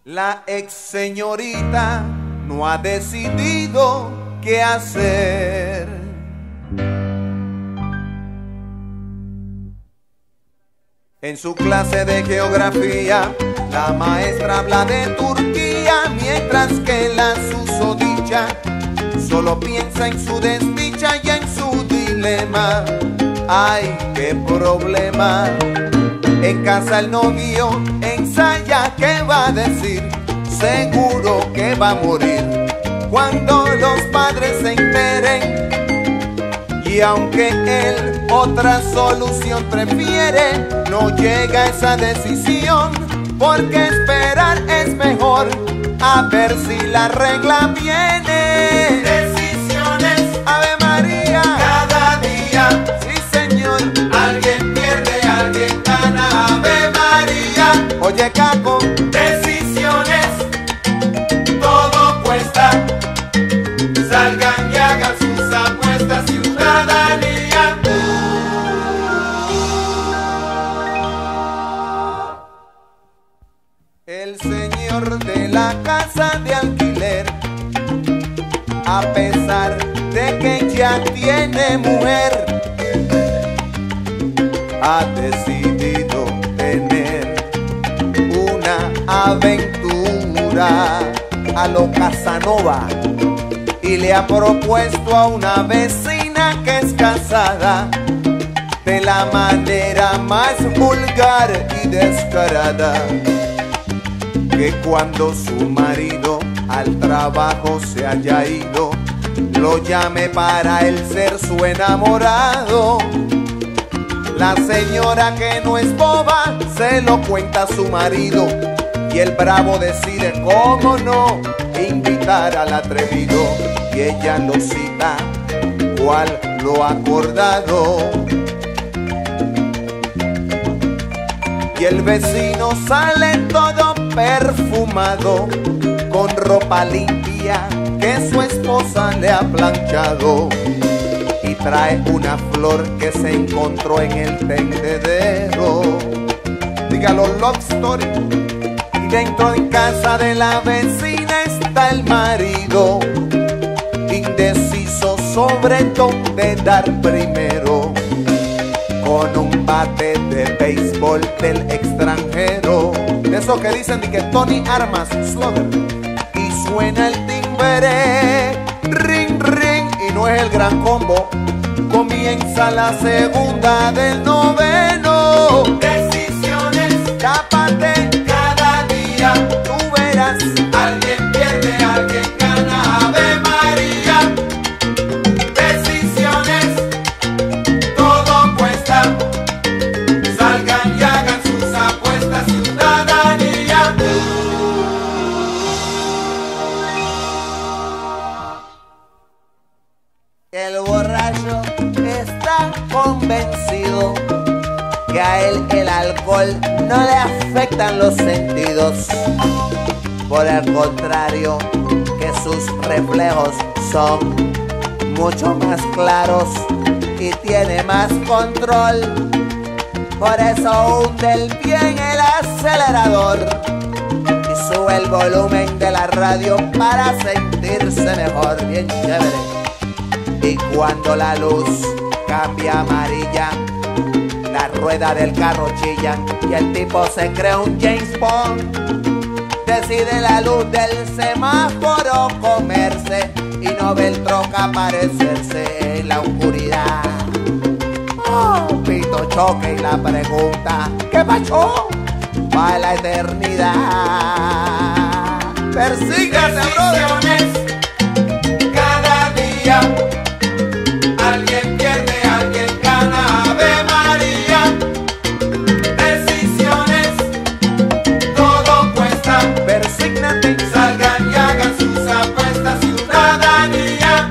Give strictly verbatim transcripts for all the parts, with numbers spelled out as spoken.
La ex señorita no ha decidido qué hacer. En su clase de geografía, la maestra habla de Turquía, mientras que la susodicha solo piensa en su desdicha y en su dilema. ¡Ay, qué problema! En casa el novio ensaya qué va a decir, seguro que va a morir cuando los padres se enteren. Y aunque él otra solución prefiere, no llega a esa decisión, porque esperar es mejor, a ver si la regla viene. Decisiones, Ave María, cada día, sí señor, alguien pierde, alguien gana, Ave María. Oye Caco, decisiones, todo cuesta, salgan y hagan sus apuestas, ciudadanía. El señor de la casa de alquiler, a pesar de que ya tiene mujer, ha decidido tener una aventura a lo Casanova y le ha propuesto a una vecina que es casada de la manera más vulgar y descarada, que cuando su marido al trabajo se haya ido, lo llame para él ser su enamorado. La señora, que no es boba, se lo cuenta a su marido, y el bravo decide, cómo no, invitar al atrevido, y ella lo cita, cual lo ha acordado. Y el vecino sale todo perfumado, con ropa limpia que su esposa le ha planchado, y trae una flor que se encontró en el tendedero. Dígalo, love story. Y dentro de casa de la vecina está el marido, indeciso sobre dónde dar primero, con un bate de béisbol del extranjero, de eso que dicen de que Tony Armas Slugger, y suena el timbre, ring ring, y no es el gran combo. Comienza la segunda del noveno. Decisiones, tápate cada día, tú verás, alguien pierde, alguien gana, Ave María. Decisiones, todo cuesta, salgan y hagan sus apuestas, ciudadanía. El borracho está convencido que a él el alcohol no le afectan los sentidos. Por el contrario, que sus reflejos son mucho más claros y tiene más control. Por eso hunde el pie en el acelerador y sube el volumen de la radio para sentirse mejor, bien chévere. Y cuando la luz cambia amarilla, la rueda del carro chilla y el tipo se cree un James Bond. Decide la luz del semáforo comerse y no ve el troca aparecerse en la oscuridad. Oh, pito choque y la pregunta, ¿qué pasó? Pa' la eternidad. Persígase, brother. Cada día alguien pierde, alguien gana, Ave María. Decisiones, todo cuesta. Persígnate, salgan y hagan sus apuestas, ciudadanía.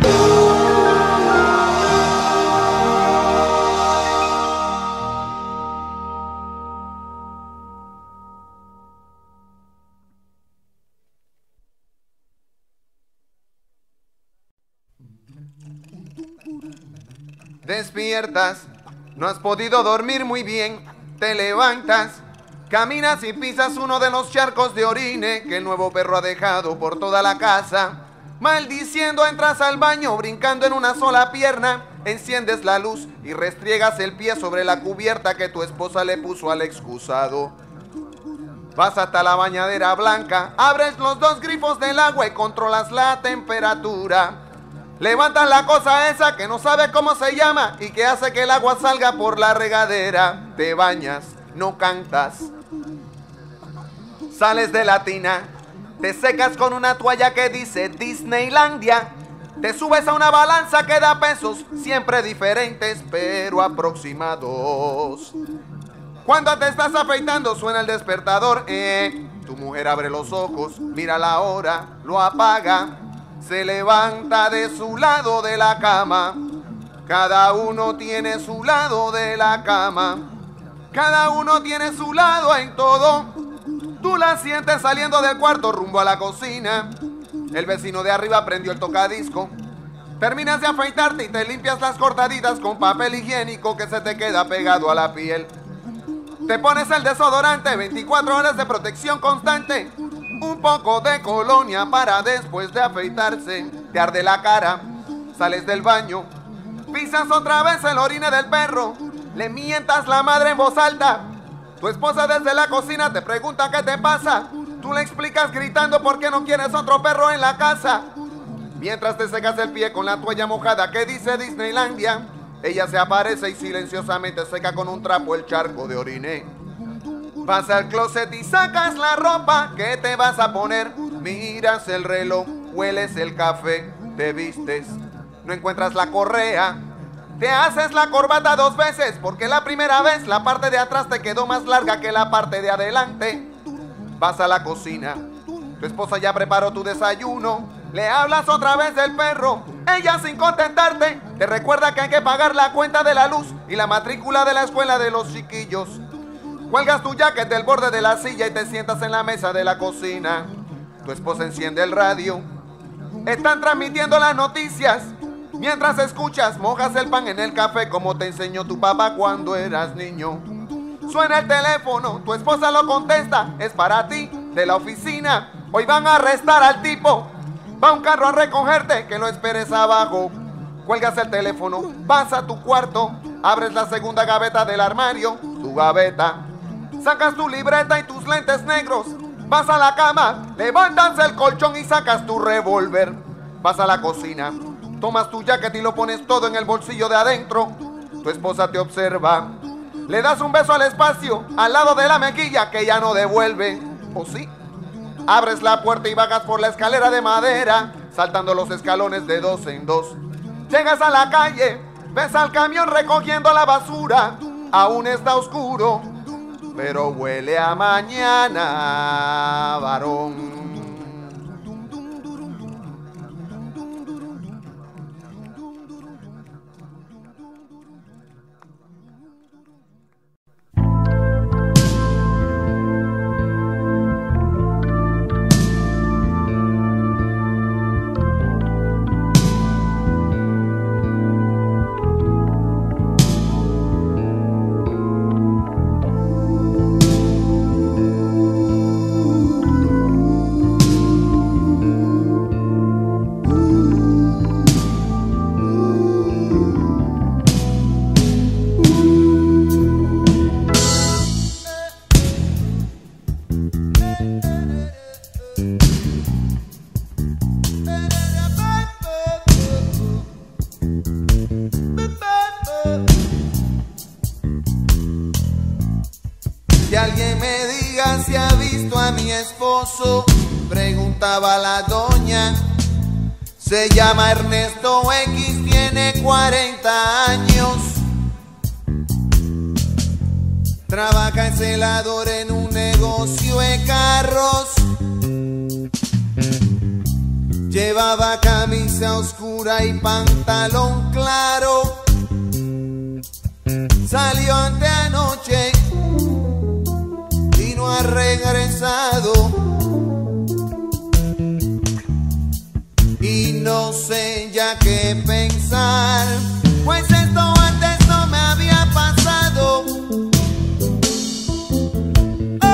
Despiertas, no has podido dormir muy bien, te levantas Caminas y pisas uno de los charcos de orine que el nuevo perro ha dejado por toda la casa. Maldiciendo entras al baño brincando en una sola pierna. Enciendes la luz y restriegas el pie sobre la cubierta que tu esposa le puso al excusado. Vas hasta la bañadera blanca, abres los dos grifos del agua y controlas la temperatura. Levantas la cosa esa que no sabe cómo se llama y que hace que el agua salga por la regadera. Te bañas, no cantas. Sales de la tina, te secas con una toalla que dice Disneylandia. Te subes a una balanza que da pesos, siempre diferentes pero aproximados. Cuando te estás afeitando suena el despertador, eh. Tu mujer abre los ojos, mira la hora, lo apaga. Se levanta de su lado de la cama. Cada uno tiene su lado de la cama. Cada uno tiene su lado en todo. Tú la sientes saliendo del cuarto rumbo a la cocina. El vecino de arriba prendió el tocadisco. Terminas de afeitarte y te limpias las cortaditas con papel higiénico que se te queda pegado a la piel. Te pones el desodorante, veinticuatro horas de protección constante. Un poco de colonia para después de afeitarse. Te arde la cara, sales del baño. Pisas otra vez el orine del perro. Le mientas la madre en voz alta. Tu esposa desde la cocina te pregunta qué te pasa. Tú le explicas gritando por qué no quieres otro perro en la casa. Mientras te secas el pie con la toalla mojada que dice Disneylandia, ella se aparece y silenciosamente seca con un trapo el charco de orine. Vas al closet y sacas la ropa que te vas a poner. Miras el reloj, hueles el café, te vistes. No encuentras la correa. Te haces la corbata dos veces porque la primera vez la parte de atrás te quedó más larga que la parte de adelante. Vas a la cocina. Tu esposa ya preparó tu desayuno. Le hablas otra vez del perro. Ella, sin contentarte, te recuerda que hay que pagar la cuenta de la luz y la matrícula de la escuela de los chiquillos. Cuelgas tu jacket del borde de la silla y te sientas en la mesa de la cocina. Tu esposa enciende el radio. Están transmitiendo las noticias. Mientras escuchas, mojas el pan en el café como te enseñó tu papá cuando eras niño. Suena el teléfono, tu esposa lo contesta. Es para ti, de la oficina. Hoy van a arrestar al tipo. Va un carro a recogerte, que lo esperes abajo. Cuelgas el teléfono, vas a tu cuarto. Abres la segunda gaveta del armario, tu gaveta. Sacas tu libreta y tus lentes negros. Vas a la cama, levantas el colchón y sacas tu revólver. Vas a la cocina. Tomas tu jacket y lo pones todo en el bolsillo de adentro. Tu esposa te observa. Le das un beso al espacio, al lado de la mejilla que ya no devuelve. ¿O sí? Abres la puerta y bajas por la escalera de madera, saltando los escalones de dos en dos. Llegas a la calle, ves al camión recogiendo la basura. Aún está oscuro, pero huele a mañana, varón. Que alguien me diga si ha visto a mi esposo, preguntaba la doña. Se llama Ernesto X, tiene cuarenta años. Trabaja en celador en un negocio de carros. Llevaba camisa oscura y pantalón claro. Salió anteanoche y no ha regresado. Y no sé ya qué pensar, pues esto antes no me había pasado.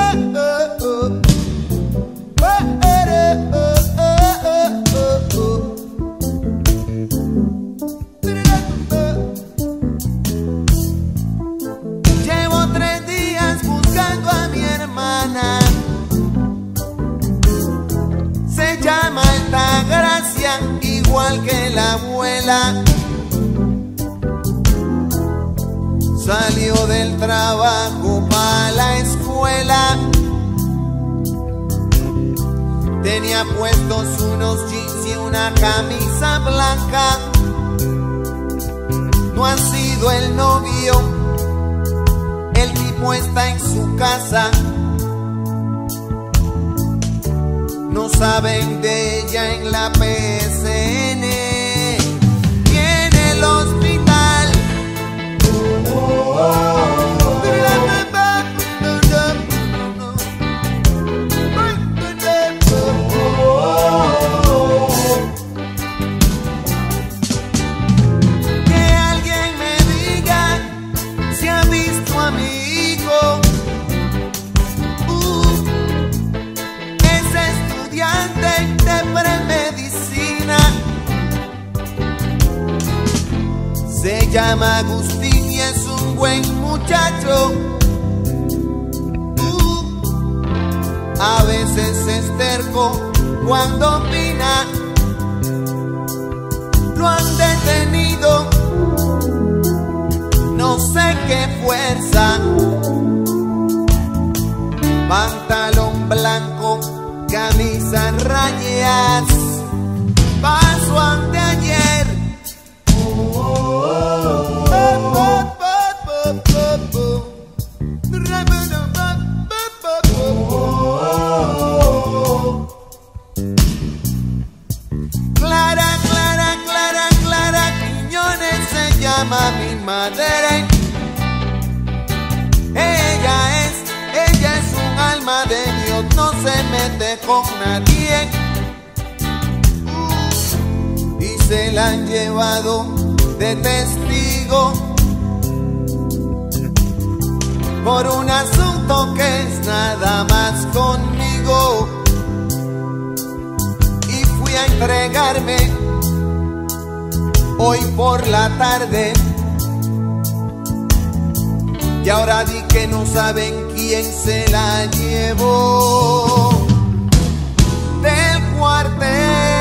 igual que la abuela. Salió del trabajo para la escuela. Tenía puestos unos jeans y una camisa blanca. No ha sido el novio, el tipo está en su casa. No saben de ella en la P S N. Tiene el hospital. Oh, oh, oh. Se llama Agustín y es un buen muchacho. Uh, a veces es terco cuando opina. Lo han detenido, no sé qué fuerza. Pantalón blanco, camisa rayas. Pasó anteayer. Clara, Clara, Clara, Clara Quiñones se llama mi madre. Ella es, ella es un alma de Dios, no se mete con nadie. Uh, y se la han llevado de testigo por un asunto que es nada más conmigo. Y fui a entregarme hoy por la tarde. Y ahora di que no saben quién se la llevó del cuartel.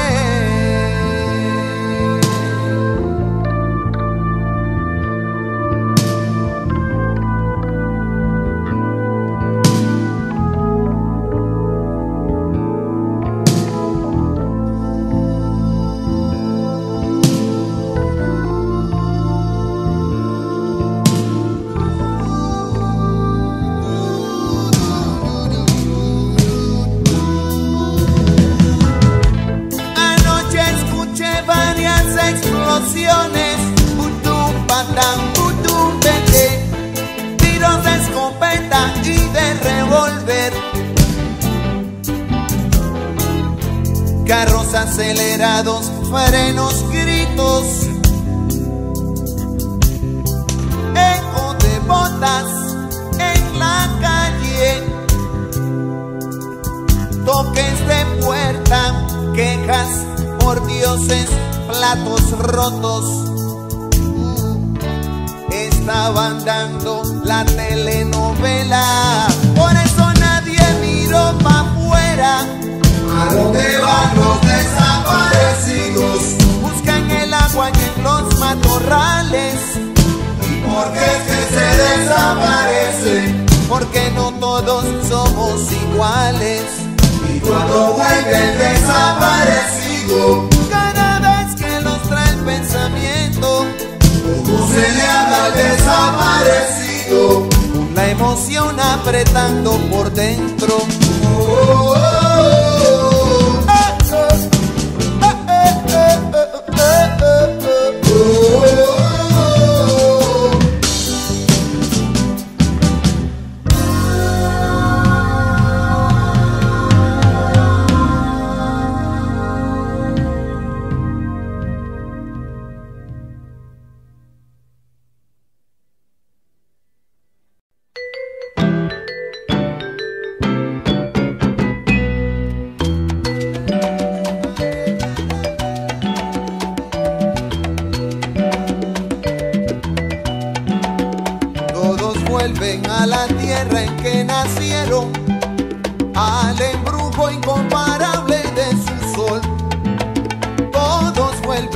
Explosiones, putum, patam, putum, vete, tiros de escopeta y de revólver, carros acelerados, frenos, gritos, eco de botas en la calle, toques de puerta, quejas por dioses, platos rotos. Uh, estaban dando la telenovela, por eso nadie miró pa' afuera. ¿A dónde van los desaparecidos? Buscan el agua y en los matorrales. ¿Y por qué es que se desaparecen? Porque no todos somos iguales. Y cuando vuelve el desaparecido, cada vez que los trae el pensamiento, ¿cómo se le habla al desaparecido? Con la emoción apretando por dentro. Oh, oh, oh, oh. Ah, oh. Ah, eh, eh, eh, eh, eh, eh, oh, oh, oh. Vuelven a la tierra en que nacieron, al embrujo incomparable de su sol. Todos vuelven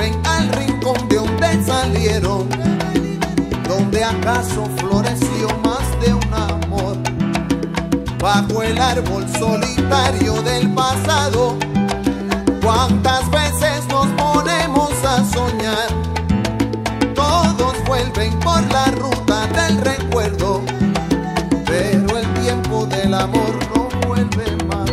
¿Acaso floreció más de un amor bajo el árbol solitario del pasado? ¿Cuántas veces nos ponemos a soñar? Todos vuelven por la ruta del recuerdo, pero el tiempo del amor no vuelve más.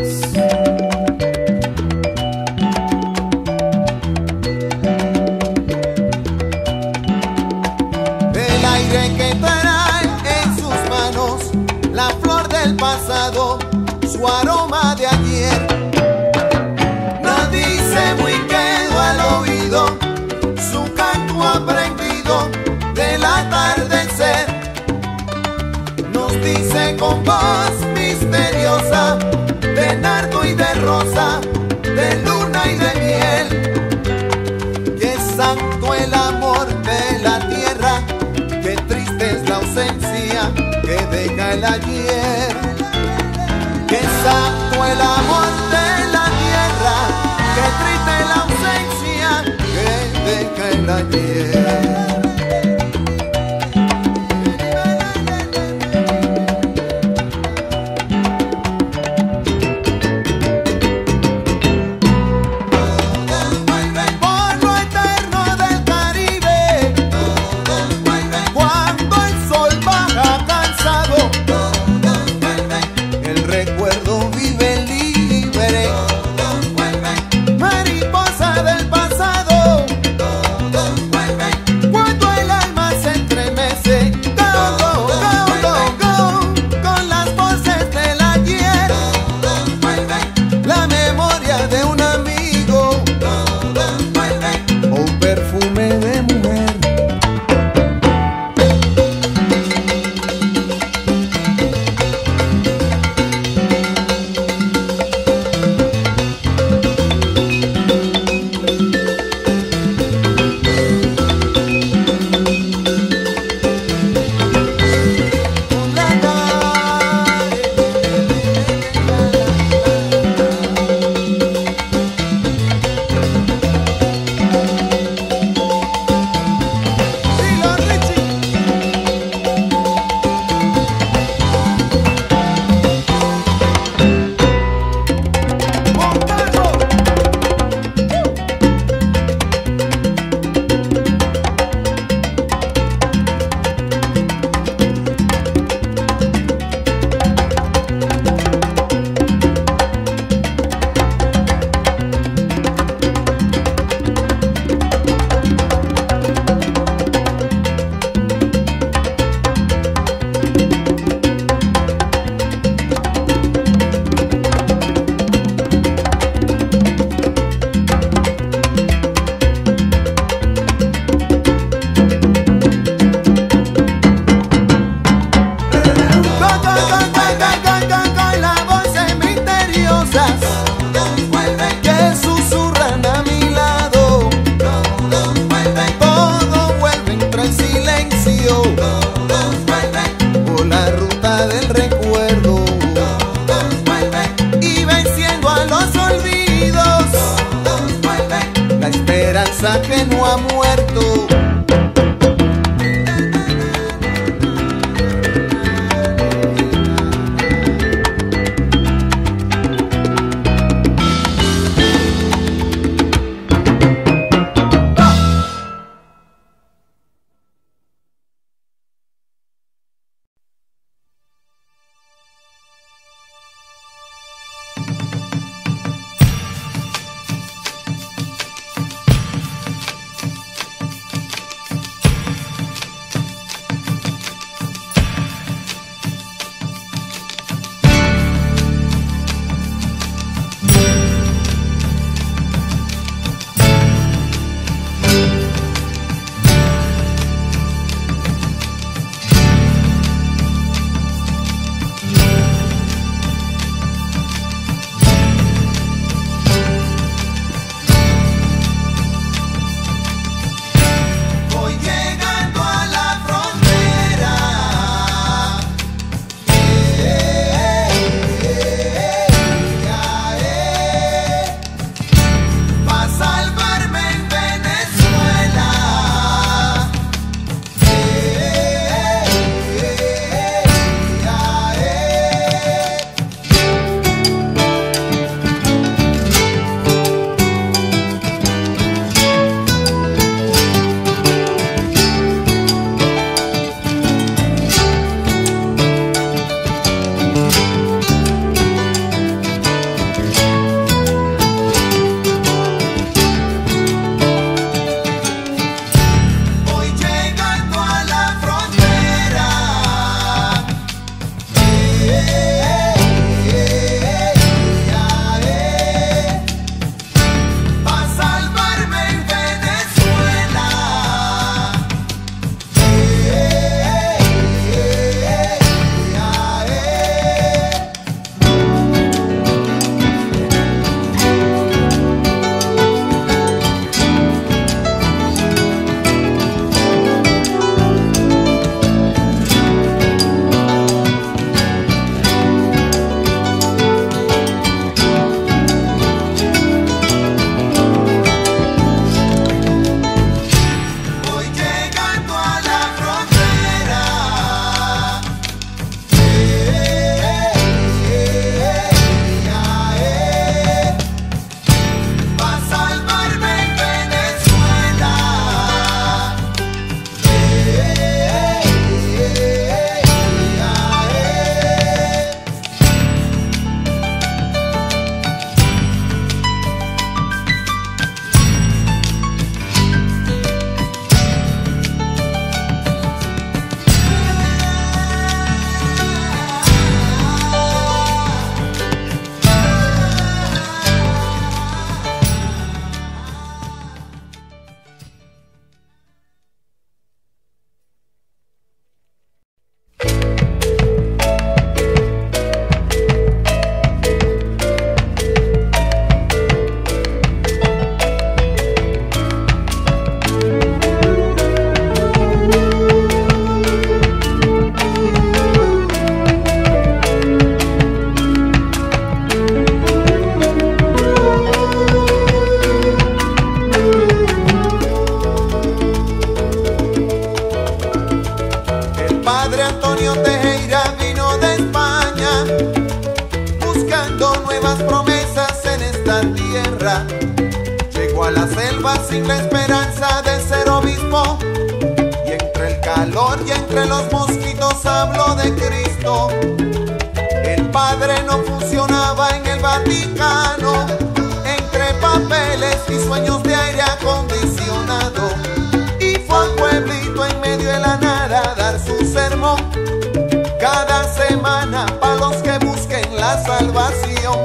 El aire que trae en sus manos la flor del pasado, su aroma de ayer, nos dice muy quedo al oído su canto aprendido del atardecer. Nos dice con voz misteriosa de nardo y de rosa, de luna y de miel, que es santo el amor de la tierra, que triste es la ausencia que deja el ayer. Que es santo el amor de la tierra, que triste es la ausencia que deja el ayer. anhelando nuevas promesas en esta tierra. Llegó a la selva sin la esperanza de ser obispo, y entre el calor y entre los mosquitos habló de Cristo. El Padre no funcionaba en el Vaticano, entre papeles y sueños de aire acondicionado, y fue a un pueblito en medio de la nada a dar su sermón cada semana para los que busquen la salvación.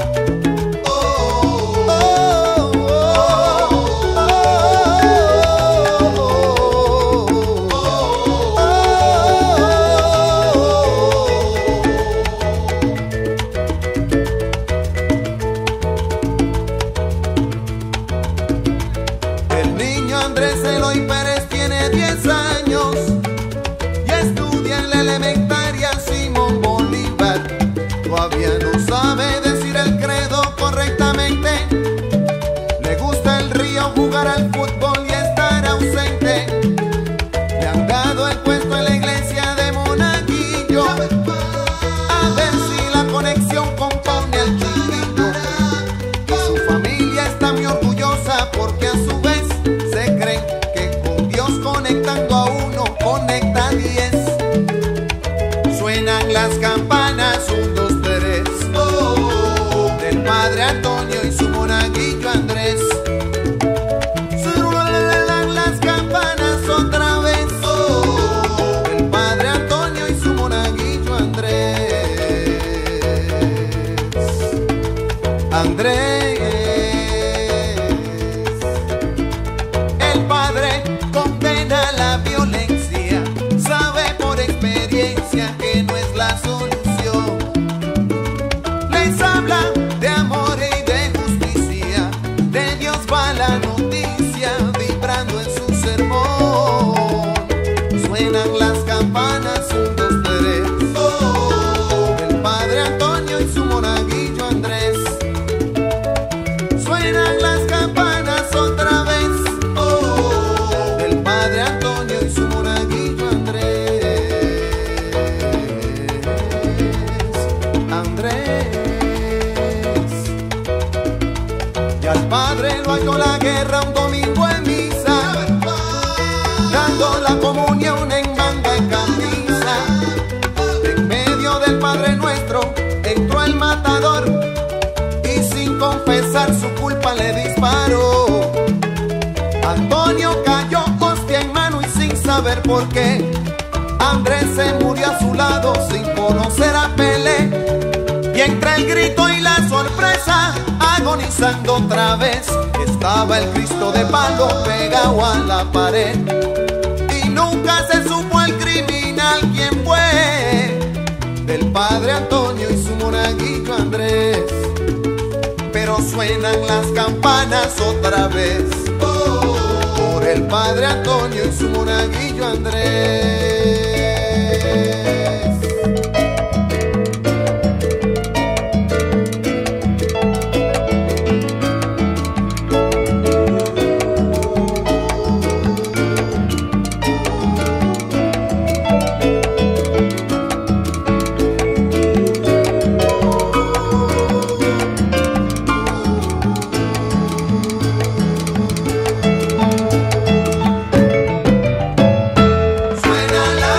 Andrés Eloy Pérez tiene diez años y estudia en la elementaria Simón Bolívar. Todavía no sabe decir el credo correctamente. Le gusta el río, jugar al fútbol y estar ausente. Le han dado el puesto en la iglesia de Monaguillo, a ver si la conexión compone al chiquillo. Y su familia está muy orgullosa porque a su vez conectando a uno, conecta diez. Suenan las campanas, un, dos, tres, oh, del Padre Antonio y su monaguillo Andrés. Suenan las campanas otra vez, oh, del Padre Antonio y su monaguillo Andrés. Andrés. El Padre condena la violencia, sabe por experiencia que no es la solución. Les habla de amor y de justicia, de Dios va la noticia, vibrando en su sermón. Suenan las campanas, un, dos, tres, oh, del Padre Antonio y su monaguillo Andrés. Suenan las campanas otra vez, Padre Antonio y su monaguillo Andrés. Andrés. Y al Padre lo halló la guerra un domingo en misa, dando la comunión en manga y camisa. En medio del Padre Nuestro entró el matador y sin confesar su culpa le disparó. Antonio cayó hostia en mano y sin saber por qué. Andrés se murió a su lado sin conocer a Pelé. Y entre el grito y la sorpresa, agonizando otra vez, estaba el Cristo de palo pegado a la pared. Y nunca se supo el criminal quién fue, del Padre Antonio y su monaguillo Andrés. Pero suenan las campanas otra vez, por el Padre Antonio y su monaguillo Andrés. Suena la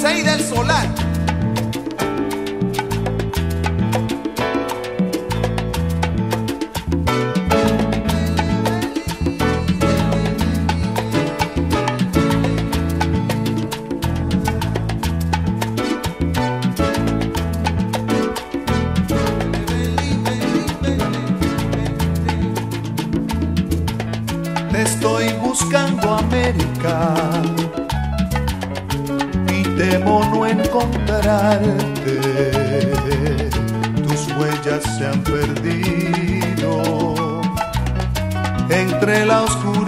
Licey del Solar. Te estoy buscando, América, y temo no encontrarte. Tus huellas se han perdido entre la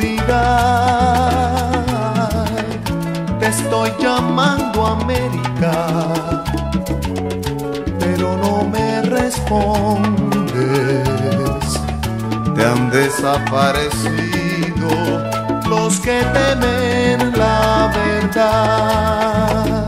oscuridad. Te estoy llamando, América, pero no me respondes. Te han desaparecido los que temen la verdad.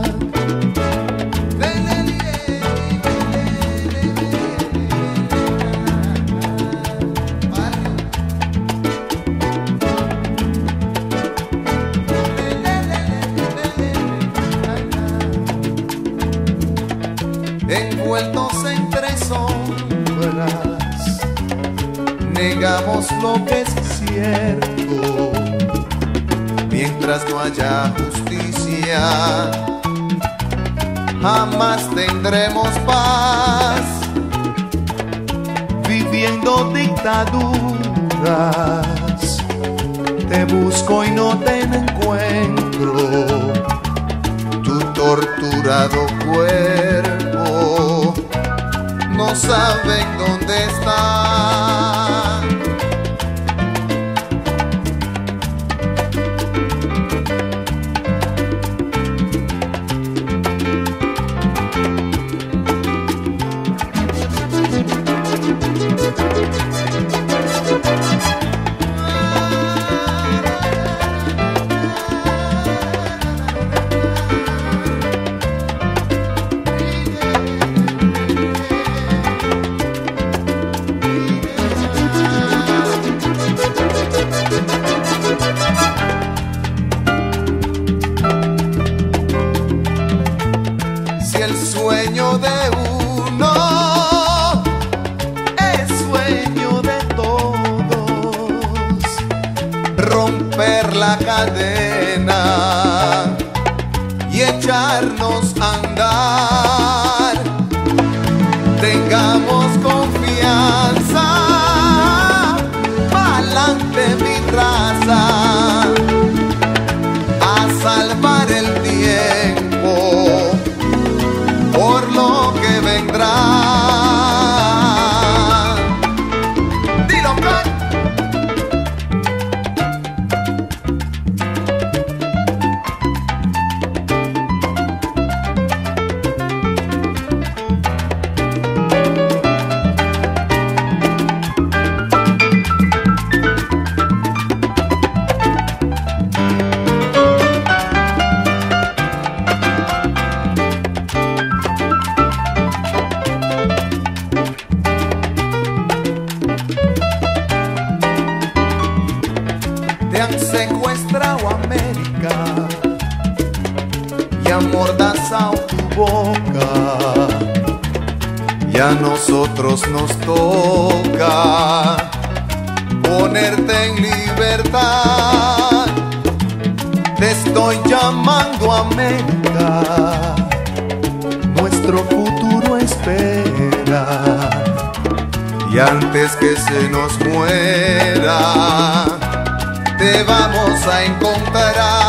Envueltos entre sombras, negamos lo que es cierto. Mientras no haya justicia, jamás tendremos paz. Viviendo dictaduras, te busco y no te encuentro. Tu torturado cuerpo no saben dónde está. El sueño de uno es sueño de todos. Romper la cadena y echarnos a andar. Tengamos confianza, pa'lante mi raza, a salvar el tiempo por lo que vendrá. Dilo, man. Te han secuestrado, América, y amordazado tu boca, y a nosotros nos toca ponerte en libertad. Te estoy llamando, América, nuestro futuro espera, y antes que se nos muera te vamos a encontrar.